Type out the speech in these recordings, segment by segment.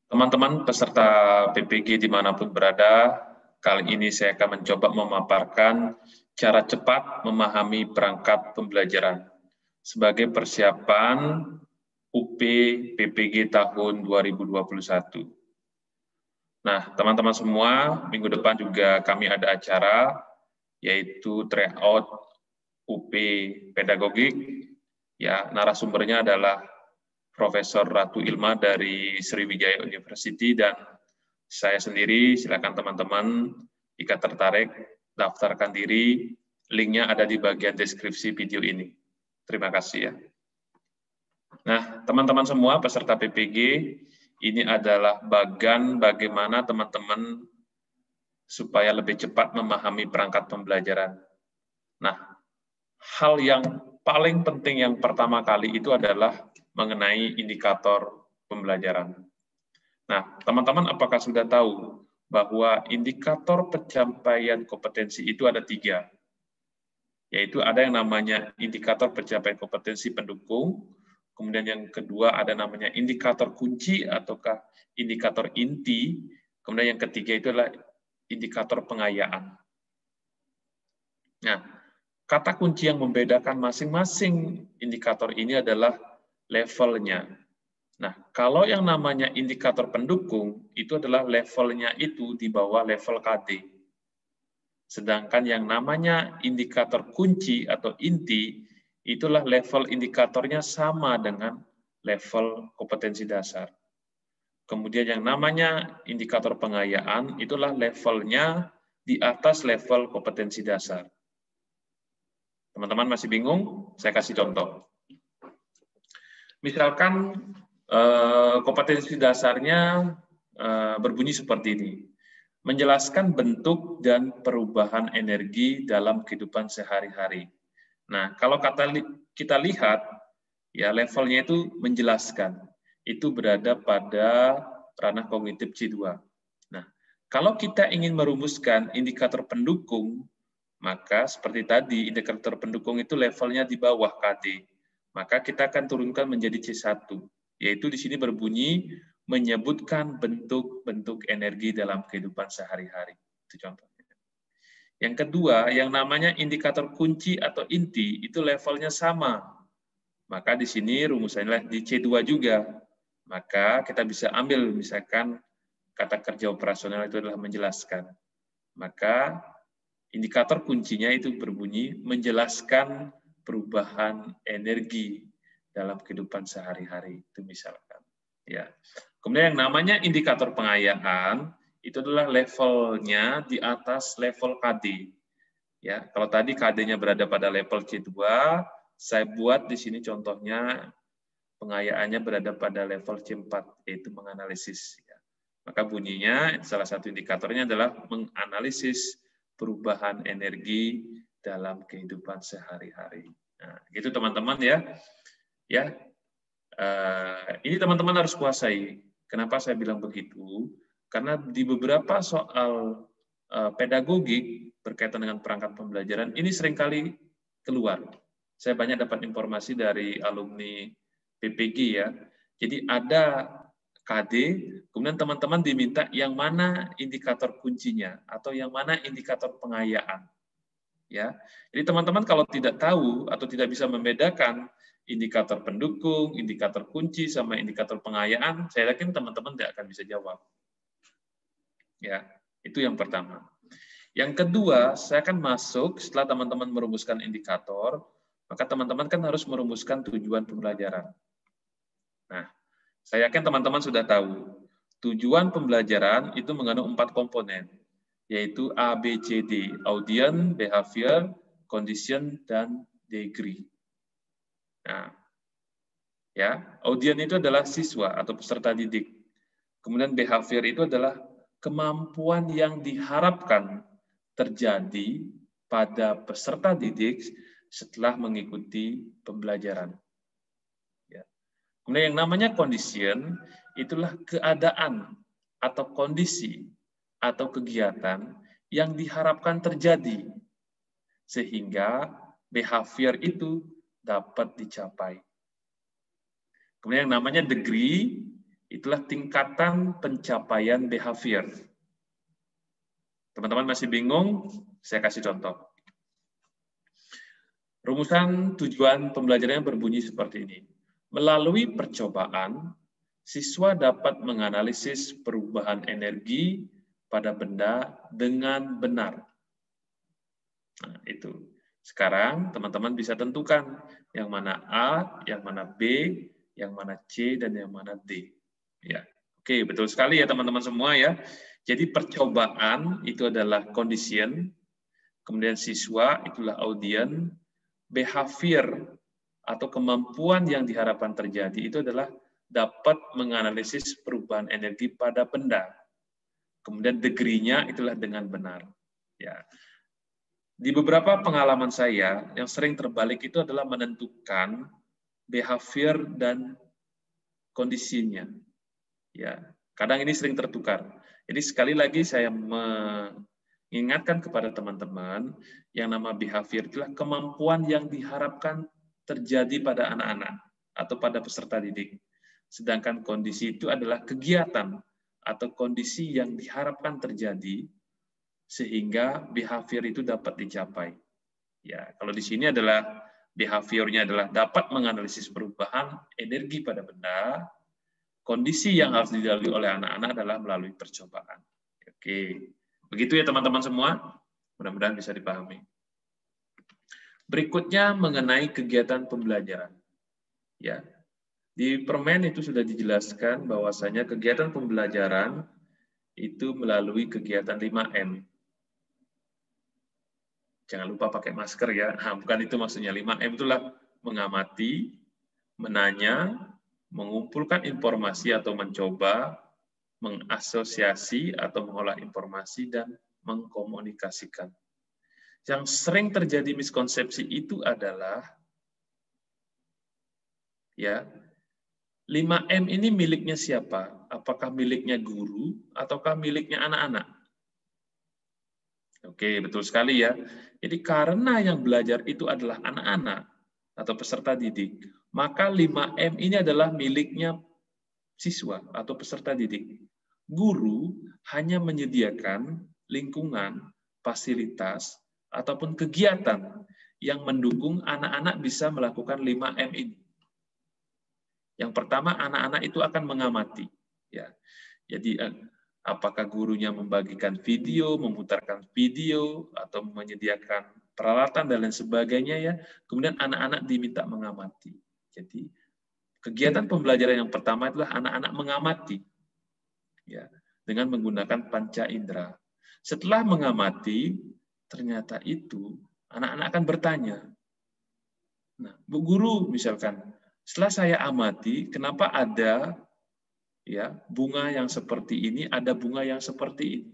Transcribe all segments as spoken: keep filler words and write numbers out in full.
Teman-teman peserta P P G dimanapun berada, kali ini saya akan mencoba memaparkan cara cepat memahami perangkat pembelajaran sebagai persiapan U P P P G tahun dua ribu dua puluh satu. Nah, teman-teman semua, minggu depan juga kami ada acara, yaitu tryout U P Pedagogik. Ya, narasumbernya adalah Profesor Ratu Ilma dari Sriwijaya University dan saya sendiri. Silakan teman-teman jika tertarik daftarkan diri, linknya ada di bagian deskripsi video ini. Terima kasih ya. Nah, teman-teman semua peserta P P G, ini adalah bagian bagaimana teman-teman supaya lebih cepat memahami perangkat pembelajaran. Nah, hal yang paling penting yang pertama kali itu adalah mengenai indikator pembelajaran. Nah, teman-teman apakah sudah tahu bahwa indikator pencapaian kompetensi itu ada tiga, yaitu ada yang namanya indikator pencapaian kompetensi pendukung, kemudian yang kedua ada namanya indikator kunci ataukah indikator inti, kemudian yang ketiga itu adalah indikator pengayaan. Nah, kata kunci yang membedakan masing-masing indikator ini adalah levelnya. Nah, kalau yang namanya indikator pendukung, itu adalah levelnya itu di bawah level K D. Sedangkan yang namanya indikator kunci atau inti, itulah level indikatornya sama dengan level kompetensi dasar. Kemudian yang namanya indikator pengayaan, itulah levelnya di atas level kompetensi dasar. Teman-teman masih bingung? Saya kasih contoh. Misalkan eh, kompetensi dasarnya eh, berbunyi seperti ini. Menjelaskan bentuk dan perubahan energi dalam kehidupan sehari-hari. Nah, kalau kata kita lihat, ya levelnya itu menjelaskan. Itu berada pada ranah kognitif C dua. Nah, kalau kita ingin merumuskan indikator pendukung, maka seperti tadi, indikator pendukung itu levelnya di bawah K D. Maka kita akan turunkan menjadi C satu, yaitu di sini berbunyi menyebutkan bentuk-bentuk energi dalam kehidupan sehari-hari. Itu contohnya. Yang kedua, yang namanya indikator kunci atau inti, itu levelnya sama. Maka di sini rumusannya di C dua juga. Maka kita bisa ambil, misalkan kata kerja operasional itu adalah menjelaskan. Maka indikator kuncinya itu berbunyi menjelaskan perubahan energi dalam kehidupan sehari-hari. Itu misalkan. Ya. Kemudian yang namanya indikator pengayaan itu adalah levelnya di atas level K D. Ya, kalau tadi K D-nya berada pada level C dua, saya buat di sini contohnya pengayaannya berada pada level C empat, yaitu menganalisis. Ya. Maka bunyinya salah satu indikatornya adalah menganalisis perubahan energi dalam kehidupan sehari-hari. Nah, gitu teman-teman ya. Ya, uh, ini teman-teman harus kuasai. Kenapa saya bilang begitu? Karena di beberapa soal uh, pedagogik berkaitan dengan perangkat pembelajaran ini seringkali keluar. Saya banyak dapat informasi dari alumni P P G ya. Jadi ada K D, kemudian teman-teman diminta yang mana indikator kuncinya atau yang mana indikator pengayaan. Ya. Jadi teman-teman kalau tidak tahu atau tidak bisa membedakan indikator pendukung, indikator kunci sama indikator pengayaan, saya yakin teman-teman tidak akan bisa jawab. Ya, itu yang pertama. Yang kedua, saya akan masuk setelah teman-teman merumuskan indikator, maka teman-teman kan harus merumuskan tujuan pembelajaran. Nah, saya yakin teman-teman sudah tahu, tujuan pembelajaran itu mengandung empat komponen, yaitu A, B, C, D, audience, behavior, condition, dan degree. Nah, ya, audience itu adalah siswa atau peserta didik. Kemudian behavior itu adalah kemampuan yang diharapkan terjadi pada peserta didik setelah mengikuti pembelajaran. Kemudian yang namanya condition, itulah keadaan atau kondisi atau kegiatan yang diharapkan terjadi, sehingga behavior itu dapat dicapai. Kemudian yang namanya degree, itulah tingkatan pencapaian behavior. Teman-teman masih bingung? Saya kasih contoh. Rumusan tujuan pembelajarannya berbunyi seperti ini. Melalui percobaan, siswa dapat menganalisis perubahan energi pada benda dengan benar. Nah, itu. Sekarang teman-teman bisa tentukan yang mana A, yang mana B, yang mana C, dan yang mana D. Ya, oke, betul sekali ya teman-teman semua ya. Jadi percobaan itu adalah condition, kemudian siswa itulah audience, behavior atau kemampuan yang diharapkan terjadi itu adalah dapat menganalisis perubahan energi pada benda. Kemudian degree-nya itulah dengan benar. Ya. Di beberapa pengalaman saya, yang sering terbalik itu adalah menentukan behavior dan kondisinya. Ya, kadang ini sering tertukar. Jadi sekali lagi saya mengingatkan kepada teman-teman, yang nama behavior itulah kemampuan yang diharapkan terjadi pada anak-anak atau pada peserta didik. Sedangkan kondisi itu adalah kegiatan atau kondisi yang diharapkan terjadi sehingga behavior itu dapat dicapai. Ya, kalau di sini adalah behaviornya adalah dapat menganalisis perubahan energi pada benda. Kondisi yang harus dilalui oleh anak-anak adalah melalui percobaan. Oke, begitu ya teman-teman semua. Mudah-mudahan bisa dipahami. Berikutnya mengenai kegiatan pembelajaran. Ya, di permen itu sudah dijelaskan bahwasanya kegiatan pembelajaran itu melalui kegiatan lima M. Jangan lupa pakai masker ya. Nah, bukan itu maksudnya. lima M itulah mengamati, menanya, mengumpulkan informasi atau mencoba, mengasosiasi atau mengolah informasi, dan mengkomunikasikan. Yang sering terjadi miskonsepsi itu adalah ya lima M ini miliknya siapa? Apakah miliknya guru ataukah miliknya anak-anak? Oke, betul sekali ya. Jadi karena yang belajar itu adalah anak-anak atau peserta didik, maka lima M ini adalah miliknya siswa atau peserta didik. Guru hanya menyediakan lingkungan, fasilitas, ataupun kegiatan yang mendukung anak-anak bisa melakukan lima M ini. Yang pertama, anak-anak itu akan mengamati. Ya, jadi apakah gurunya membagikan video, memutarkan video, atau menyediakan peralatan dan lain sebagainya ya. Kemudian anak-anak diminta mengamati. Jadi kegiatan pembelajaran yang pertama adalah anak-anak mengamati, ya, dengan menggunakan panca indera. Setelah mengamati, ternyata itu anak-anak akan bertanya. Nah, Bu Guru misalkan, setelah saya amati, kenapa ada ya bunga yang seperti ini, ada bunga yang seperti ini?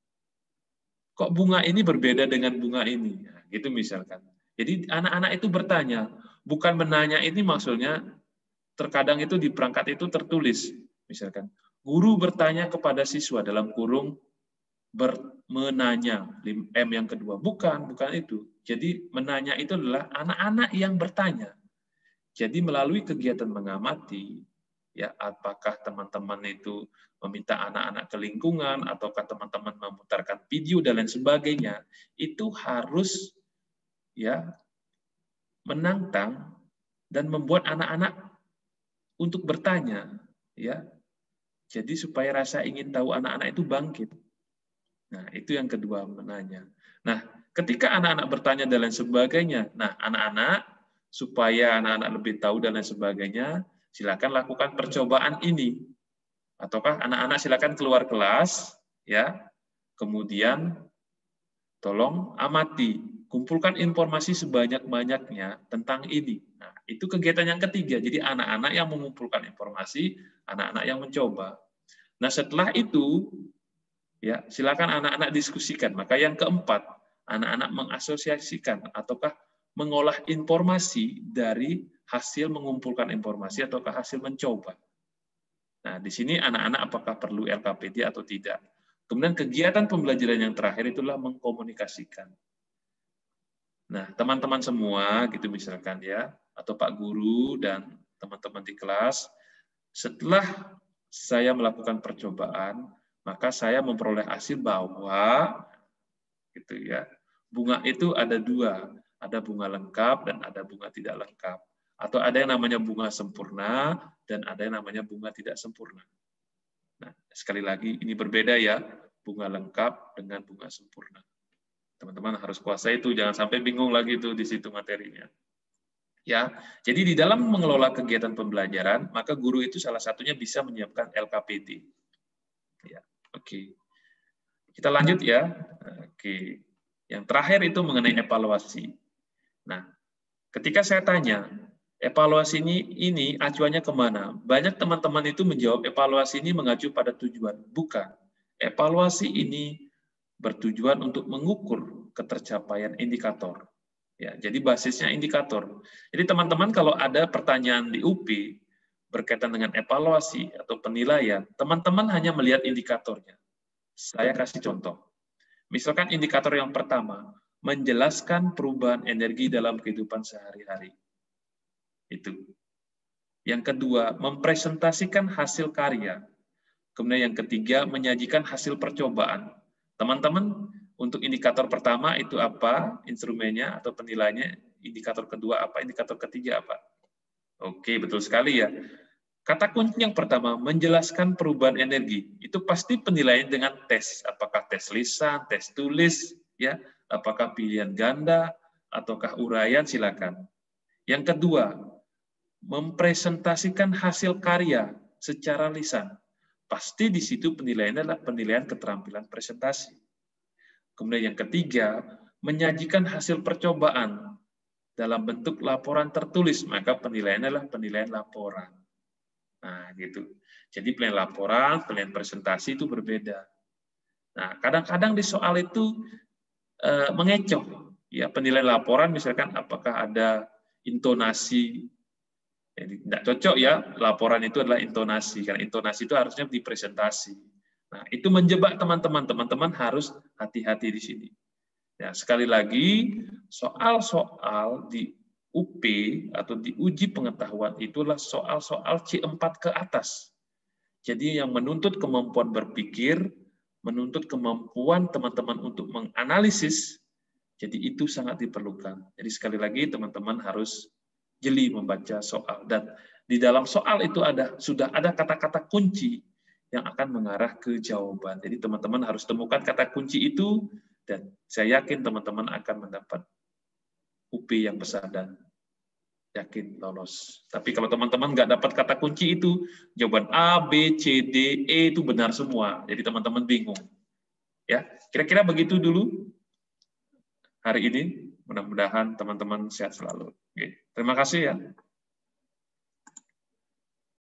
Kok bunga ini berbeda dengan bunga ini? Nah, gitu misalkan. Jadi anak-anak itu bertanya, bukan menanya ini maksudnya. Terkadang itu di perangkat itu tertulis, misalkan, guru bertanya kepada siswa dalam kurung ber, menanya, M yang kedua. Bukan, bukan itu. Jadi menanya itu adalah anak-anak yang bertanya. Jadi melalui kegiatan mengamati, ya apakah teman-teman itu meminta anak-anak ke lingkungan, ataukah teman-teman memutarkan video dan lain sebagainya, itu harus ya menantang dan membuat anak-anak untuk bertanya, ya. Jadi supaya rasa ingin tahu anak-anak itu bangkit. Nah, itu yang kedua, menanya. Nah, ketika anak-anak bertanya dan lain sebagainya, nah anak-anak supaya anak-anak lebih tahu dan lain sebagainya, silakan lakukan percobaan ini. Ataukah anak-anak silakan keluar kelas, ya. Kemudian tolong amati, kumpulkan informasi sebanyak-banyaknya tentang ini. Nah, itu kegiatan yang ketiga. Jadi anak-anak yang mengumpulkan informasi, anak-anak yang mencoba. Nah, setelah itu ya, silakan anak-anak diskusikan. Maka yang keempat, anak-anak mengasosiasikan ataukah mengolah informasi dari hasil mengumpulkan informasi ataukah hasil mencoba. Nah, di sini anak-anak apakah perlu L K P D atau tidak. Kemudian kegiatan pembelajaran yang terakhir itulah mengkomunikasikan. Nah, teman-teman semua gitu misalkan ya, atau Pak Guru dan teman-teman di kelas, setelah saya melakukan percobaan, maka saya memperoleh hasil bahwa gitu ya. Bunga itu ada dua, ada bunga lengkap dan ada bunga tidak lengkap. Atau ada yang namanya bunga sempurna dan ada yang namanya bunga tidak sempurna. Nah, sekali lagi ini berbeda ya, bunga lengkap dengan bunga sempurna. Teman-teman harus kuasai itu, jangan sampai bingung lagi tuh di situ materinya. Ya, jadi di dalam mengelola kegiatan pembelajaran, maka guru itu salah satunya bisa menyiapkan L K P D. Ya, oke. Kita lanjut ya. Oke. Yang terakhir itu mengenai evaluasi. Nah, ketika saya tanya, evaluasi ini, ini acuannya kemana? Banyak teman-teman itu menjawab evaluasi ini mengacu pada tujuan. Bukan. Evaluasi ini bertujuan untuk mengukur ketercapaian indikator. Ya, jadi basisnya indikator. Jadi teman-teman kalau ada pertanyaan di U P berkaitan dengan evaluasi atau penilaian, teman-teman hanya melihat indikatornya. Saya kasih contoh. Misalkan indikator yang pertama, menjelaskan perubahan energi dalam kehidupan sehari-hari. Itu. Yang kedua, mempresentasikan hasil karya. Kemudian yang ketiga, menyajikan hasil percobaan. Teman-teman, untuk indikator pertama itu apa? Instrumennya atau penilaiannya. Indikator kedua apa? Indikator ketiga apa? Oke, betul sekali ya. Kata kunci yang pertama, menjelaskan perubahan energi. Itu pasti penilaian dengan tes. Apakah tes lisan, tes tulis, ya, apakah pilihan ganda, ataukah uraian, silakan. Yang kedua, mempresentasikan hasil karya secara lisan. Pasti di situ penilaiannya adalah penilaian keterampilan presentasi. Kemudian yang ketiga, menyajikan hasil percobaan dalam bentuk laporan tertulis, maka penilaiannya adalah penilaian laporan. Nah, gitu. Jadi penilaian laporan, penilaian presentasi itu berbeda. Nah, kadang-kadang di soal itu e, mengecoh. Ya, penilaian laporan misalkan apakah ada intonasi. Jadi tidak cocok ya, laporan itu adalah intonasi, karena intonasi itu harusnya di presentasi. Nah, itu menjebak teman-teman. Teman-teman harus hati-hati di sini. Ya, sekali lagi, soal-soal di U P atau di uji pengetahuan itulah soal-soal C empat ke atas. Jadi yang menuntut kemampuan berpikir, menuntut kemampuan teman-teman untuk menganalisis, jadi itu sangat diperlukan. Jadi sekali lagi teman-teman harus jeli membaca soal. Dan di dalam soal itu ada sudah ada kata-kata kunci yang akan mengarah ke jawaban. Jadi teman-teman harus temukan kata kunci itu, dan saya yakin teman-teman akan mendapat U P yang besar dan yakin lolos. Tapi kalau teman-teman nggak dapat kata kunci itu, jawaban A, B, C, D, E itu benar semua. Jadi teman-teman bingung. Ya, kira-kira begitu dulu hari ini. Mudah-mudahan teman-teman sehat selalu. Oke. Terima kasih ya.